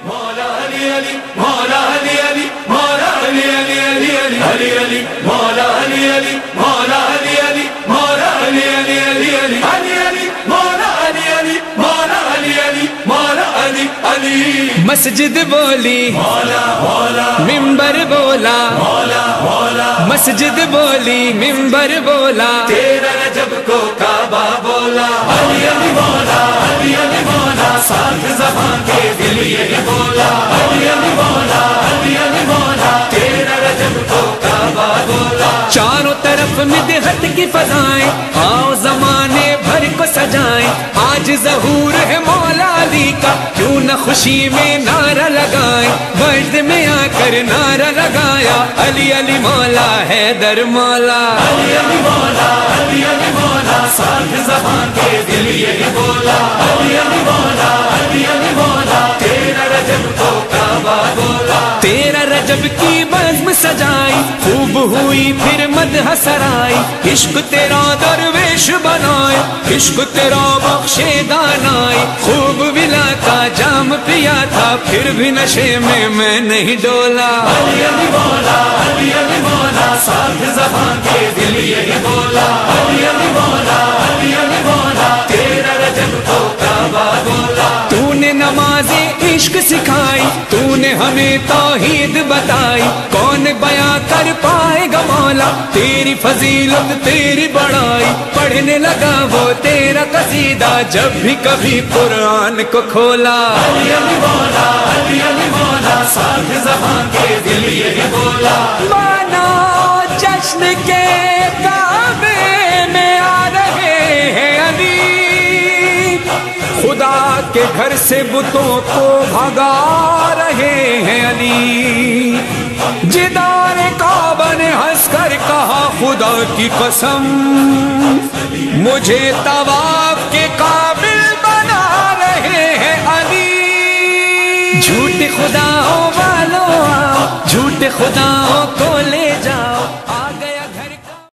مولا علی علی مولا علی علی مولا علی علی علی علی علی علی مولا علی علی مولا علی علی مولا علی علی علی علی علی علی مولا علی علی مولا علی علی مولا علی علی مسجد بولی مولا مولا منبر بولا مولا مولا مسجد بولی منبر بولا 13 رجب کو کعبہ بولا علی علی مولا علی علی مولا ساتھ زبان کے دل یہی بولا علی علی مولا علی علی مولا 13 رجب کو کعبہ بولا چاروں طرف مدحت کی فضائیں آؤ زمانے بھر کو سجائیں آج ظہور ہے مولا علی کا کیوں نہ خوشی میں نعرہ لگائیں وجد میں آ کر نعرہ لگایا علی علی مولا حیدر مولا علی علی مولا علی علی مولا ساتھ زبان کے دل یہی بولا علی علی مولا علی علی مولا 13 رجب کو کعبہ بولا 13 رجب کی بزم سجائی خوب ہوئی پھر مدح سرائی عشق تیرا درویش بنائے عشق تیرا بخشے دانائی خوب ولا کا جام پیا تھا پھر بھی نشے میں نہیں ڈولا علی علی مولا علی علی مولا ساتھ زبان کے دل یہی بولا علی علی مولا علی علی مولا 13 رجب کو کعبہ بولا تو نے نماز عشق سکھائی تو نے ہمیں توحید بتائی کون بیاں کر پائے گا مولا تیری فضیلت تیری بڑائی پڑھنے لگا وہ تیرا قصیدہ جب بھی کبھی قرآن کو کھولا علی علی مولا علی علی مولا ساتھ زبان کے دل یہی بولا مانا جشن کے کعبے میں آ رہے ہیں علی خدا کے گھر سے بتوں کو بھگا رہے ہیں علی جدار کعبہ نے ہنس کر کہا خدا کی قسم مجھے طواف کے قابل بنا رہے ہیں علی جھوٹے خداؤں والوں آؤ جھوٹے خداؤں کو لے